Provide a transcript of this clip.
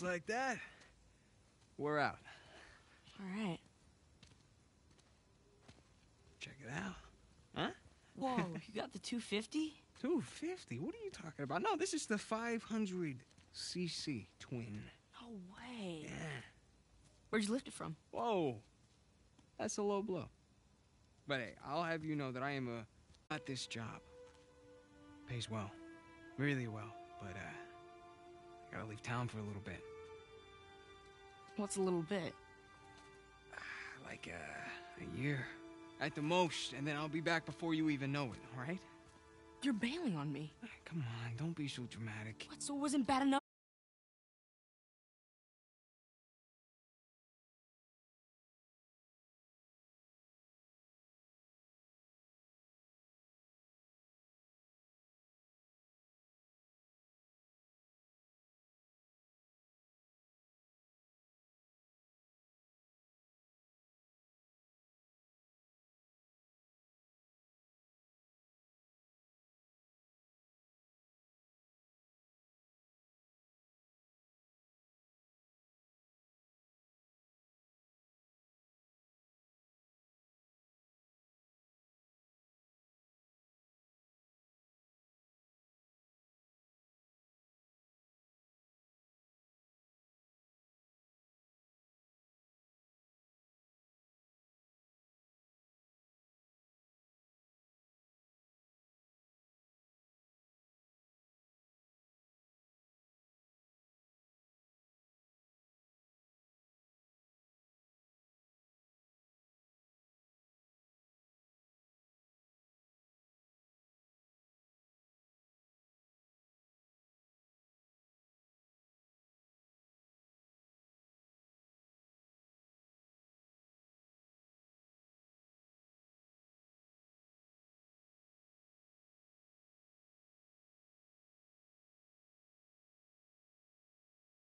like that, we're out. All right. Check it out. Huh? Whoa, you got the 250? 250? What are you talking about? No, this is the 500cc twin. No way. Yeah. Where'd you lift it from? Whoa. That's a low blow. But hey, I'll have you know that I am at this job. Pays well. Really well. But, I gotta leave town for a little bit. What's a little bit? Like, a year. At the most, and then I'll be back before you even know it, alright? You're bailing on me. Come on, don't be so dramatic. What, so it wasn't bad enough?